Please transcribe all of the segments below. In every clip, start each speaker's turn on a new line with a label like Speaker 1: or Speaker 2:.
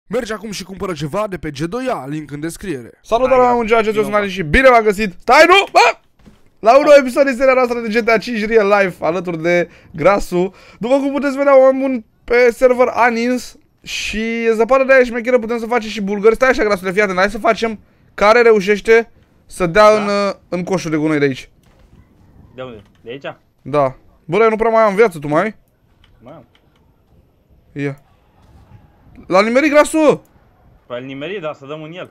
Speaker 1: Mergi acum și cumpără ceva de pe G2A, link în descriere.
Speaker 2: Salutare, oameni buni, ce sunt și bine v-am găsit. Stai, nu! Bă! La un nou episod din seria noastră de GTA 5 Real Life, alături de Grasu. După cum puteți vedea, oameni buni, pe server Anins. Și e zăpadă de aia șmecheră, putem să facem și bulgări. Stai așa, Grasule, fii atent, hai să facem care reușește să dea în coșul de gunoi de aici.
Speaker 3: De unde? De aici?
Speaker 2: Da. Bă, eu nu prea mai am viață, tu mai ai?
Speaker 3: Mai am.
Speaker 2: Ia. L-a nimerit, Grasu!
Speaker 3: Păi îl nimeri, dar să dăm în el.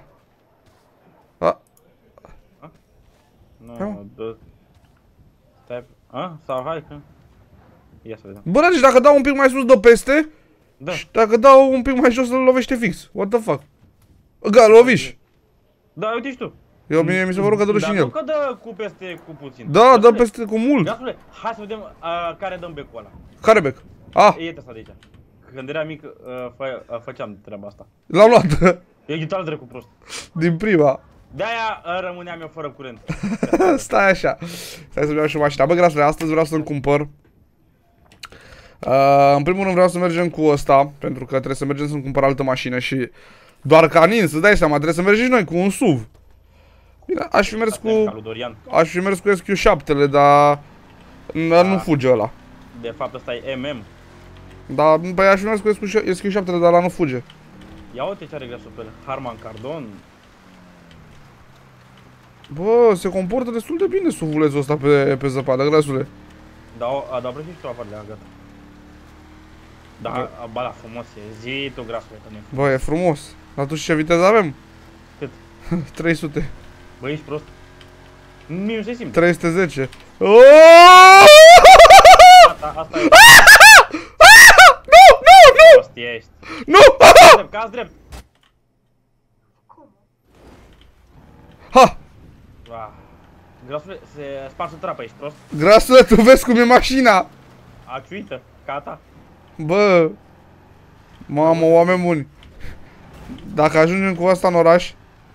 Speaker 3: Nu, dă... Stai... Sau hai că... Ia să vedem.
Speaker 2: Bă, deci dacă dau un pic mai sus, dă peste.
Speaker 3: Da.
Speaker 2: Și dacă dau un pic mai jos, îl lovește fix. What the fuck? Gata, loviși.
Speaker 3: Da, uite și tu.
Speaker 2: Mie mi se părut că dă și în el.
Speaker 3: Dar nu că dă cu peste cu puțin.
Speaker 2: Da, dă peste cu mult.
Speaker 3: Gasule, hai să vedem care dăm becul ăla.
Speaker 2: Care bec?
Speaker 3: E ăsta de aici. Când era mic, făceam treaba asta.
Speaker 2: L-am luat.
Speaker 3: E ghitară dracu prost.
Speaker 2: Din prima.
Speaker 3: De-aia rămâneam eu fără curent.
Speaker 2: Stai așa. Stai să-mi iau și mașina. Bă, Grasule, astăzi vreau să-mi cumpăr. În primul rând vreau să mergem cu ăsta, pentru că trebuie să mergem să-mi cumpăr altă mașină și... Doar ca Nin, să dai seama, trebuie să mergem și noi cu un SUV. Bine, aș fi mers cu SQ7-le, dar nu fuge ăla.
Speaker 3: De fapt ăsta e MM.
Speaker 2: Da, păi aș fi mers cu SQ7-le, dar ăla nu fuge.
Speaker 3: Ia uite ce are Grasul pe el. Harman Kardon.
Speaker 2: Bă, se comportă destul de bine SUV-ulețul ăsta pe zăpadă, Grasule.
Speaker 3: Da, vrei și tu afară de gata. Da, ba la frumos e. Zi tu, Grasule, că nu e frumos.
Speaker 2: Bă, e frumos. Dar tu și ce viteză avem?
Speaker 3: Cât?
Speaker 2: 300.
Speaker 3: Bă, ești prost. Mie nu se simte.
Speaker 2: 310.
Speaker 3: Asta e.
Speaker 2: Nu!
Speaker 3: Prost ești.
Speaker 2: Nu!
Speaker 3: Cazi drept.
Speaker 2: Ha!
Speaker 3: Grasule, se sparge trapa, ești prost.
Speaker 2: Grasule, tu vezi cum e mașina!
Speaker 3: Aciuită, ca ta.
Speaker 2: Bă! Mamă, oameni buni! Dacă ajungem cu asta în oraș...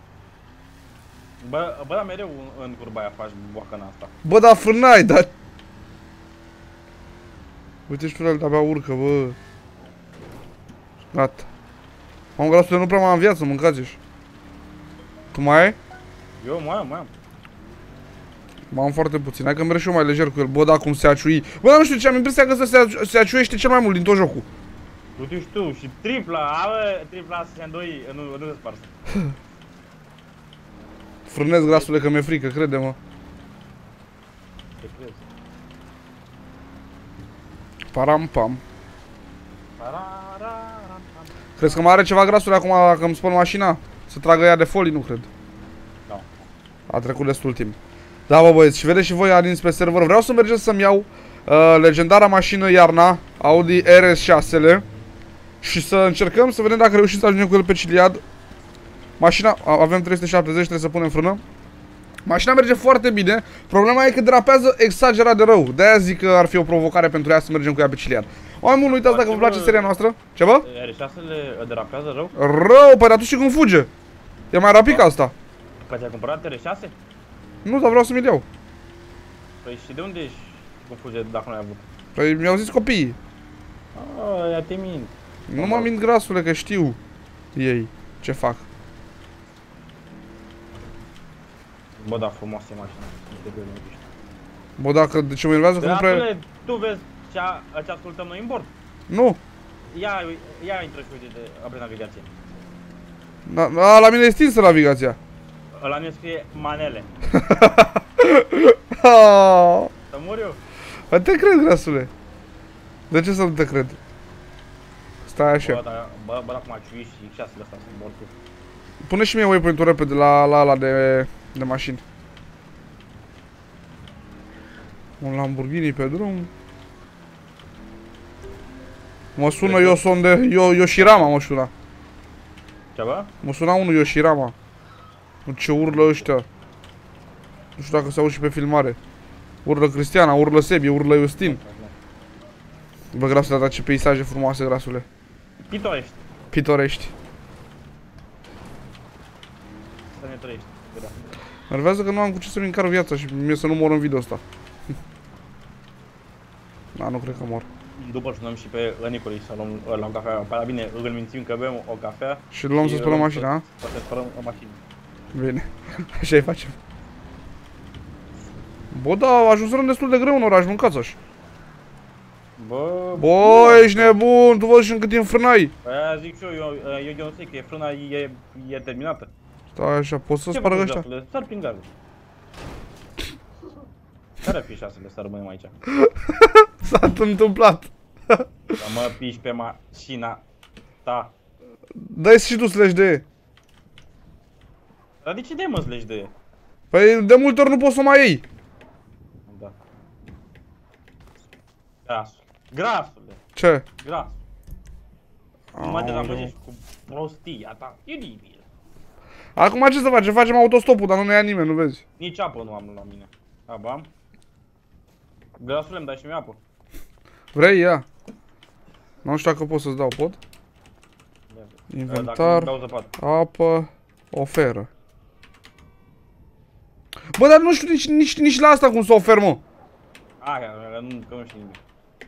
Speaker 3: Bă, dar mereu în curba aia faci boacăna asta.
Speaker 2: Bă, dar frânai, dar... Uite și tu el de-abia urcă, bă. Gata. Mamă, Grasule, nu prea mai am viață, mâncați-și. Tu mai ai?
Speaker 3: Eu mai am.
Speaker 2: Mai am foarte puțin, hai că merg și eu mai lejer cu el. Bă, da, cum se aciui. Bă, dar nu știu ce, am impresia că se aciuiește cel mai mult din tot jocul.
Speaker 3: Uite și tu, și tripla, tripla SN2 nu se sparsă.
Speaker 2: Frânez, Grasule, că mi-e frică, crede-mă.
Speaker 3: Ce crezi?
Speaker 2: Param-pam. Crezi că mai are ceva, Grasule, acum dacă îmi spăl mașina? Să tragă ea de folii? Nu cred.
Speaker 3: Da.
Speaker 2: A trecut destul timp. Da, bă, băieți, și vedeți și voi Anins pe server. Vreau să mergeți să-mi iau legendara mașină iarna, Audi RS6-le. Și să încercăm să vedem dacă reușim să ajungem cu el pe Ciliad. Mașina, avem 370, trebuie să punem frână. Mașina merge foarte bine. Problema e că derapează exagerat de rău. De-aia zic că ar fi o provocare pentru ea să mergem cu ea pe Ciliad. Oameni buni, uitați dacă vă place seria noastră. Ce bă?
Speaker 3: R6-le derapează rău?
Speaker 2: Rău, păi atunci și cum fuge? E mai rapid ca asta.
Speaker 3: Păi ți-ai cumpărat R6?
Speaker 2: Nu, dar vreau să mi-l iau.
Speaker 3: Păi și de unde ești cum fuge dacă nu ai avut?
Speaker 2: Păi mi-au zis copiii.
Speaker 3: Ia te mint.
Speaker 2: Nu mă mint, Grasule, că știu ei ce fac.
Speaker 3: Bă, da, frumoasă e mașina.
Speaker 2: Bă, dacă de ce mă enervează că nu prea...
Speaker 3: Grasule, tu vezi ce ascultăm noi în bord?
Speaker 2: Nu.
Speaker 3: Ia intră și uite apre navigație.
Speaker 2: La mine e stinsă navigația.
Speaker 3: La mine scrie manele. Să mor eu?
Speaker 2: Păi te cred, Grasule. De ce să nu te cred? Stai așa.
Speaker 3: Bă, dar cum aciui și șasele astea sunt mor tu.
Speaker 2: Pune și mie waypoint-ul repede la ala de mașini. Un Lamborghini pe drum. Mă sună Yoshirama, mă suna.
Speaker 3: Ce bă?
Speaker 2: Mă suna unul Yoshirama. Ce urlă ăștia. Nu știu dacă se auzi și pe filmare. Urlă Cristiana, urlă Sebi, urlă Justin. Bă, Grasule, dar ce peisaje frumoase, Grasule.
Speaker 3: Pitorești.
Speaker 2: Pitorești.
Speaker 3: Să ne trăiești.
Speaker 2: Nervează că nu am cu ce să-mi încar viața și mie să nu mor în video ăsta. Da, nu cred că mor.
Speaker 3: după sunăm și pe Nicoli să luăm la cafea. Păi bine, îl mințim că bem o cafea.
Speaker 2: Și luăm să spălăm mașina, a?
Speaker 3: Să spălăm o mașină.
Speaker 2: Bine, așa-i facem. Bă, da, ajunserăm destul de greu în oraș, mâncați așa. Bă, ești nebun, tu văd și încât timp frânai.
Speaker 3: Aia zic și eu nu știu că frâna e terminată.
Speaker 2: Stai așa, poți să spargă ăștia?
Speaker 3: Sar prin gardă. Care fi șasele să rămânem aici?
Speaker 2: S-a întâmplat.
Speaker 3: Să mă piși pe mașina ta.
Speaker 2: Dai și tu slash de.
Speaker 3: Dar de ce de mă slegi de?
Speaker 2: Păi de multe ori nu poți să o mai iei.
Speaker 3: Da. Grasul. Grasule.
Speaker 2: Ce?
Speaker 3: Gras. Nu mă dezamăgești cu prostia ta. Iubibil.
Speaker 2: Acum ce să facem? Facem autostopul, dar nu ne ia nimeni, nu vezi?
Speaker 3: Nici apă nu am la mine. Apă am? Grasule, îmi dai și mie apă.
Speaker 2: Vrei? Ia. Nu știu dacă pot să-ți dau, pot? Inventar, apă, oferă. Bă, dar nu știu nici la asta cum să ofer, mă.
Speaker 3: Că nu știu nimic.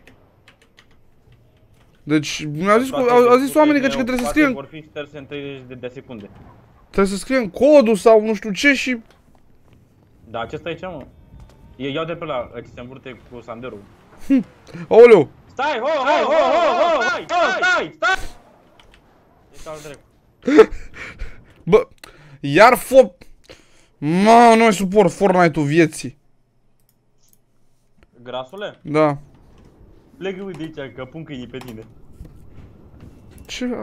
Speaker 2: Deci, au zis oamenii că trebuie să scriem...
Speaker 3: Vor fi șterse în 30 de secunde.
Speaker 2: Trebuie să scriem codul sau nu știu ce și...
Speaker 3: Da, ce stai aici, mă? Iau de pe la, ți se învârte cu sanderul.
Speaker 2: Aoleu!
Speaker 3: Stai, stai! Ești al drept.
Speaker 2: Bă, iar Mă, nu mai suport Fortnite-ul vieții.
Speaker 3: Grasule?
Speaker 2: Da.
Speaker 3: Plecă de aici, că pun câinii pe tine.
Speaker 2: Ce?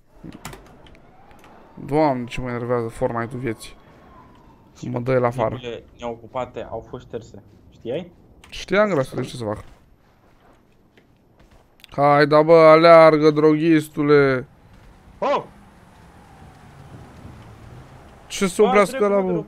Speaker 2: Doamne, ce mă enervează Fortnite-ul vieții. Mă dă el afară.
Speaker 3: Clipurile neocupate au fost șterse. Știai?
Speaker 2: Știam, grasule, ce să fac? Hai, da, bă, aleargă, droghistule.
Speaker 3: Oh!
Speaker 2: Ce se oprească ăla, bă?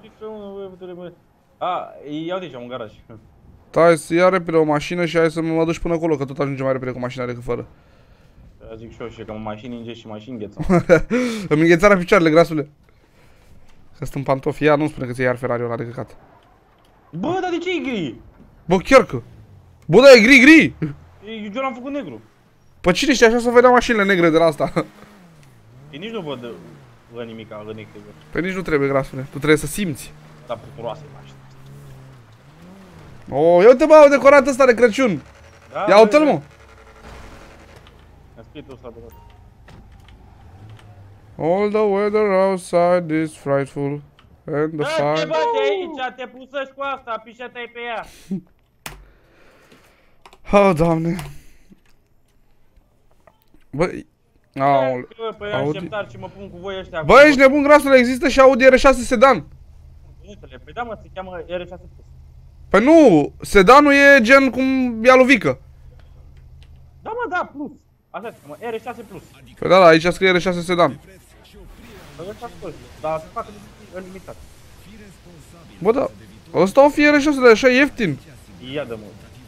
Speaker 3: Ia uite aici, un garaj.
Speaker 2: Stai să ia repede o mașină și hai să mă duci până acolo, că tot ajungem mai repede cu mașina decât fără.
Speaker 3: Zic și eu, și că mașini îngeți și mașini îngheță.
Speaker 2: Îmi înghețarea picioarele, grasule. Că sunt în pantofi, ia nu spune că ți-ai iar Ferrari-ul ăla de căcat.
Speaker 3: Bă, dar de ce e gri?
Speaker 2: Bă, chiar că. Bă, da, e gri.
Speaker 3: Eu l-am făcut negru.
Speaker 2: Păi cine știe, așa să vedea mașinile negre de la asta.
Speaker 3: Eu nici nu văd nimica, negre.
Speaker 2: Păi nici nu trebuie, grasule, tu trebuie să simți.
Speaker 3: Dar puturoase mașini.
Speaker 2: Oh, ia uite, bă, au decorat ăsta de Crăciun.
Speaker 3: Da,
Speaker 2: ia uite-l, mă. All the weather outside is frightful and the fire...
Speaker 3: Te bate aici, te pusăși cu asta, pișă-te-ai pe ea.
Speaker 2: Oh, Doamne. Băi... Aole...
Speaker 3: Păi așteptar și mă pun cu voi ăștia.
Speaker 2: Bă, ești nebun, grasule, există și Audi R6 sedan.
Speaker 3: Păi da, mă, se cheamă R6+.
Speaker 2: Păi nu, sedanul e gen cum e a lui Vică.
Speaker 3: Da, mă, da, plus. Așa se cheamă, R6+.
Speaker 2: Păi da, aici scrie R6 sedan.
Speaker 3: Păi ăsta scos, dar se facă limitat.
Speaker 2: Bă, da, ăsta o fi R6, dar e așa ieftin.
Speaker 3: Ia de mult.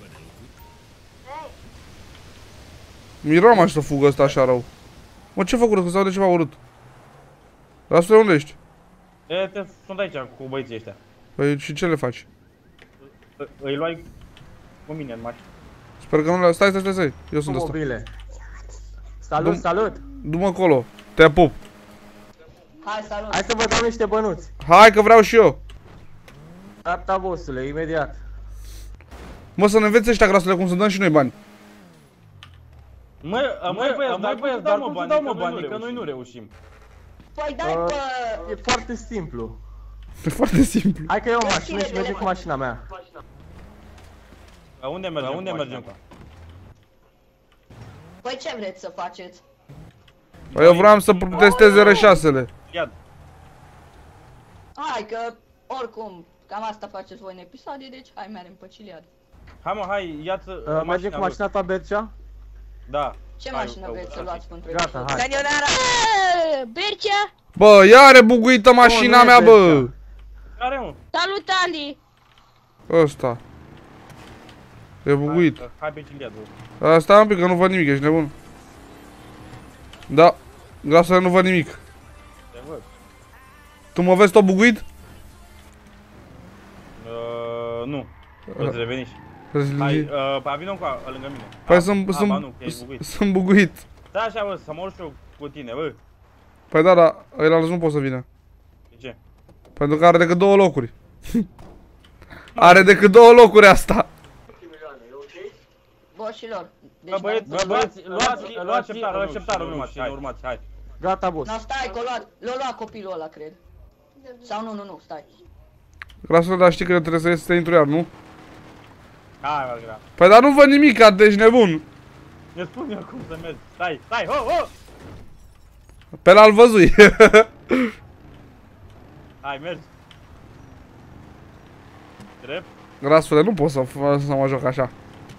Speaker 2: Miram așa să fugă ăsta așa rău. Mă, ce făcut că s-au de ceva urât? Rasule, unde ești?
Speaker 3: Sunt aici cu băieții ăștia.
Speaker 2: Păi și ce le faci?
Speaker 3: Îi luai cu mine în mașină.
Speaker 2: Sper că nu le... Stai, eu sunt ăsta.
Speaker 4: Salut, salut!
Speaker 2: Du-mă acolo, te pup.
Speaker 4: Hai, salut! Hai să vă dau niște bănuți.
Speaker 2: Hai că vreau și eu.
Speaker 4: Gata, bossule, imediat.
Speaker 2: Mă, să ne înveți ăștia, grasule, cum să dăm și noi bani.
Speaker 3: Măi, băieți, dar cum să dau mă bani, că noi nu reușim.
Speaker 4: Păi dai pe... E foarte simplu.
Speaker 2: E foarte simplu.
Speaker 4: Hai că iau o mașină și mergem cu mașina mea.
Speaker 3: La unde mergem?
Speaker 5: Păi ce vreți să faceți?
Speaker 2: Păi eu vreau să testez R6-le.
Speaker 3: Ia.
Speaker 5: Hai că, oricum, cam asta faceți voi în episoade, deci hai mergem pe Ciliad.
Speaker 3: Hai mă, hai, ia-ți
Speaker 4: mergem cu mașina ta, Bercea?
Speaker 3: Da.
Speaker 5: Ce mașină vreți să luați pentru
Speaker 4: Gata, hai.
Speaker 5: Canionara! Bercea!
Speaker 2: Bă, ia are buguită mașina mea, bă!
Speaker 3: Care, mă?
Speaker 5: Salut, Ali!
Speaker 2: Ăsta. E buguit.
Speaker 3: Hai pe Ciliad.
Speaker 2: Stai un pic că nu văd nimic, ești nebun. Da, grasule, nu văd nimic.
Speaker 3: Te văd.
Speaker 2: Tu mă vezi tot buguit?
Speaker 3: Nu. Poți reveni. Hai, păi vină lângă mine.
Speaker 2: Păi sunt buguit.
Speaker 3: Stai așa, bă, să mă urc și eu cu tine, bă.
Speaker 2: Păi da, dar ăilalți nu pot să vină.
Speaker 3: De ce?
Speaker 2: Pentru că are decât 2 locuri. Are decât 2 locuri asta.
Speaker 5: Boșilor. Deci
Speaker 3: Bă, băieți, luați așteptarul, nu urmați, hai.
Speaker 4: Gata, boss.
Speaker 5: No, stai, că l-a copilul ăla, cred. Sau nu, stai.
Speaker 2: Grasul, dar știi că trebuie să ies să intru iar, nu?
Speaker 3: Hai, bă, gra.
Speaker 2: Păi dar nu văd nimic, deci nebun.
Speaker 3: Ne spun eu cum să mergi. Stai, ho!
Speaker 2: Pe l-al văzui.
Speaker 3: Hai, mergi. Drept.
Speaker 2: Grasule, nu pot să mă joc așa.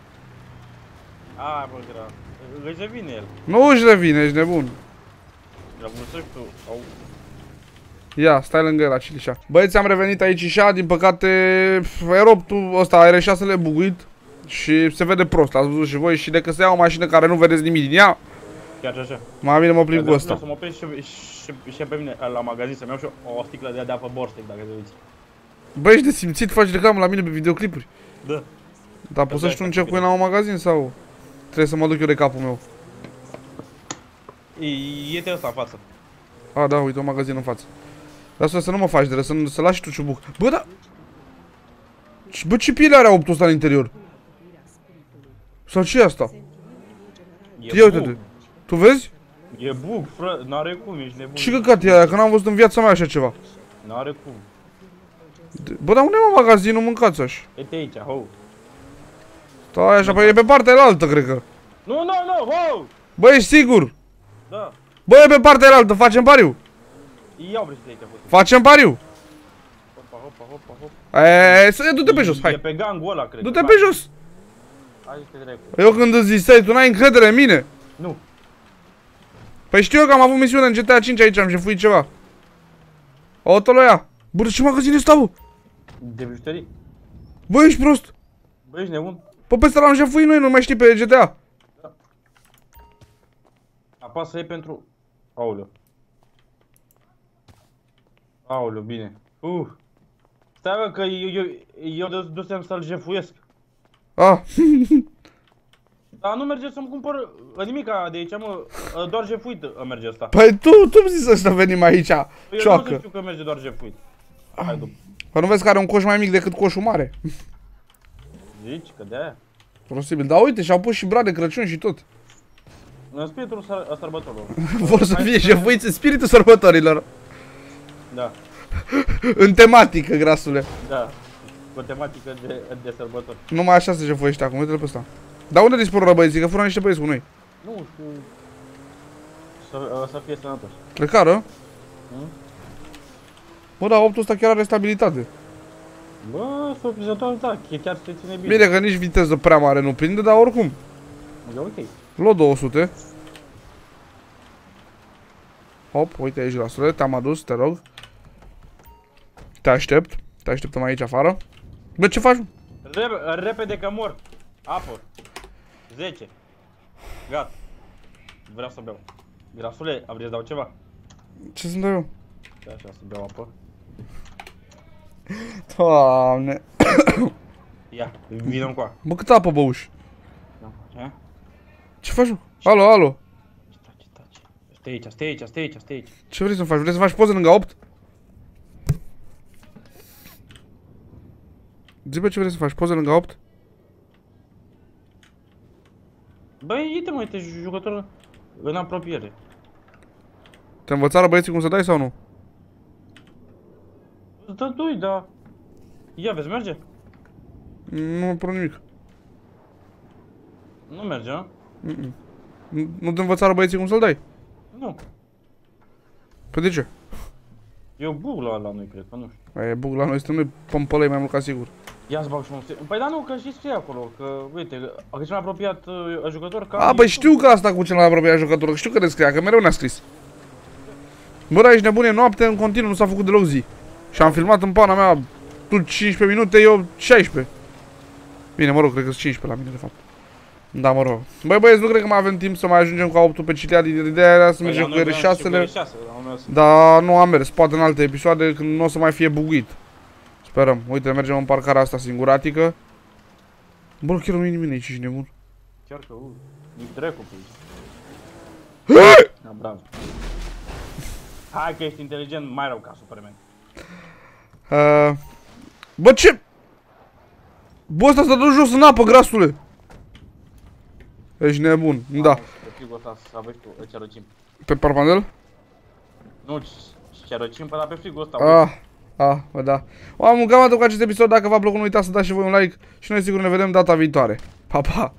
Speaker 3: Hai, bă, gra. Își revine el.
Speaker 2: Nu își revine, ești nebun.
Speaker 3: La mulțești tu. Au.
Speaker 2: Ia, stai lângă el, Acilișa. Băieți, am revenit aici și din păcate aeroptul ăsta, R6-le buguit și se vede prost, ați văzut și voi, și de că se ia o mașină care nu vedeți nimic din ea,
Speaker 3: Chiar și așa.
Speaker 2: mai bine mă plimb cu ăsta.
Speaker 3: Să mă opresc și pe mine la magazin să-mi iau și o sticlă de apă Borsec, dacă te uiți.
Speaker 2: Băi, ești de simțit, faci reclamă la mine pe videoclipuri.
Speaker 3: Da.
Speaker 2: Dar poți să știu un ce cu la un magazin sau trebuie să mă duc eu de capul meu?
Speaker 3: E-te ăsta în față.
Speaker 2: A, da, uite, un magazin în față. Lasă să nu mă faci de râs, să lași tu ciubuc. Bă, da... Bă, ce piele are optul ăsta în interior? Sau ce e asta? Ia uite-te. Tu vezi?
Speaker 3: E bug, fră, n-are cum, ești nebun.
Speaker 2: Ce căcat e aia, că n-am văzut în viața mea așa ceva.
Speaker 3: N-are cum.
Speaker 2: Bă, dar unde e mă magazinul, mâncați așa?
Speaker 3: Uite aici, ho.
Speaker 2: Stai așa, păi e pe partea elaltă, cred că.
Speaker 3: Nu, ho!
Speaker 2: Bă, ești sigur?
Speaker 3: Da.
Speaker 2: Bă, e pe partea elaltă, facem pariu.
Speaker 3: Iau brește aici, puțin.
Speaker 2: Facem pariu.
Speaker 3: Hopa.
Speaker 2: Să du-te pe jos,
Speaker 3: E
Speaker 2: hai.
Speaker 3: pe gangul ăla, cred.
Speaker 2: Du-te pe jos.
Speaker 3: Hai, te drept.
Speaker 2: Eu când îți ziceai, tu n-ai încredere în mine.
Speaker 3: Nu.
Speaker 2: Păi știu eu că am avut misiune în GTA 5 aici, am jefuit ceva. Auto-l ăia. Bă, de ce magazin e ăsta, bă?
Speaker 3: De bijuterii.
Speaker 2: Bă, ești prost.
Speaker 3: Bă, ești nebun.
Speaker 2: Bă, pe ăsta l-am jefuit noi, nu mai știi pe GTA.
Speaker 3: Apasă E pentru... Aoleu, bine. Stai, bă, că eu dusem să-l jefuiesc.
Speaker 2: Ah.
Speaker 3: Dar nu merge să-mi cumpăr nimica de aici, mă, doar jefuit merge ăsta.
Speaker 2: Păi tu-mi zici să venim aici,
Speaker 3: Eu nu
Speaker 2: cioacă.
Speaker 3: știu că merge doar jefuit. Hai după.
Speaker 2: Păi nu vezi că are un coș mai mic decât coșul mare?
Speaker 3: Zici că de-aia.
Speaker 2: Posibil, dar uite, și-au pus și brad de Crăciun și tot.
Speaker 3: În spiritul sărbătorilor.
Speaker 2: Vor să fie jefuiți în spiritul sărbătorilor.
Speaker 3: Da,
Speaker 2: În tematică, grasule.
Speaker 3: da. Cu tematică de sărbători.
Speaker 2: Numai așa se jefuiește acum, uite-l pe ăsta. Dar unde dispără băieții? Că fură niște băieți cu noi.
Speaker 3: Nu știu. Să fie sănătoși.
Speaker 2: Plecară? Bă, dar optul ăsta chiar are stabilitate.
Speaker 3: Bă, surprinzător, da, chiar se ține bine.
Speaker 2: Bine că nici viteză prea mare nu prinde, dar oricum.
Speaker 3: E ok.
Speaker 2: Luă 200. Hop, uite aici, grasule, te-am adus, te rog. Te aștept. Te așteptăm aici afară. Bă, ce faci?
Speaker 3: Repede că mor. Apă. 10. Gata. Vreau să beau. Grasule, am vrei să dau ceva?
Speaker 2: Ce sunt eu?
Speaker 3: Da, așa, să beau apă.
Speaker 2: Doamne.
Speaker 3: Ia, vină încoa.
Speaker 2: Bă, cât apă băuși?
Speaker 3: Ce?
Speaker 2: Ce faci? Alo, alo.
Speaker 3: Taci. Stai aici.
Speaker 2: Ce vrei să faci? Vrei să faci poză lângă 8? Zi pe ce vrei să faci? Poză lângă 8?
Speaker 3: Băi, uite mă, uite jucător în apropiere.
Speaker 2: Te învățară băieții cum să dai sau nu?
Speaker 3: Da, doi, da. Ia, vezi, merge?
Speaker 2: Nu mă prun nimic.
Speaker 3: Nu merge, a?
Speaker 2: Nu te învățară băieții cum să-l dai?
Speaker 3: Nu.
Speaker 2: Păi de ce?
Speaker 3: Eu bug la ăla, nu-i cred, că nu știu.
Speaker 2: E bug la noi, suntem noi pompălăi mai mult ca sigur.
Speaker 3: Ia-ți bag și mă. Păi da, nu, că știi scrie acolo, că, uite, că cel mai apropiat jucător ca...
Speaker 2: A, băi știu că asta cu cel mai apropiat jucător, știu că descria, că mereu ne-a scris. Bă, da, ești nebun, e noapte în continuu, nu s-a făcut deloc zi. Și am filmat în pana mea, tu 15 minute, eu 16. Bine, mă rog, cred că sunt 15 la mine, de fapt. Da, mă rog. Băi, băieți, nu cred că mai avem timp să mai ajungem cu autul pe Ciliad. Ideea era să mergem cu R6-le. Dar nu am mers, poate în alte episoade când nu o să mai fie buguit. Sperăm. Uite, mergem în parcarea asta singuratică. Bă, chiar nu e nimeni aici, ești nebun.
Speaker 3: Chiar că, nici dracu pe aici. Da, bravo. Hai că ești inteligent mai rău ca Superman.
Speaker 2: Bă, ce? Bă, ăsta s-a dus jos în apă, grasule. Ești nebun, da.
Speaker 3: Pe frigul ăsta să aveți tu, îți răcim.
Speaker 2: Pe parpanel?
Speaker 3: Nu, ce răcim, dar pe frigul ăsta.
Speaker 2: Bă, da. Am cam atât cu acest episod, dacă v-a plăcut nu uitați să dați și voi un like și noi sigur ne vedem data viitoare. Pa, pa!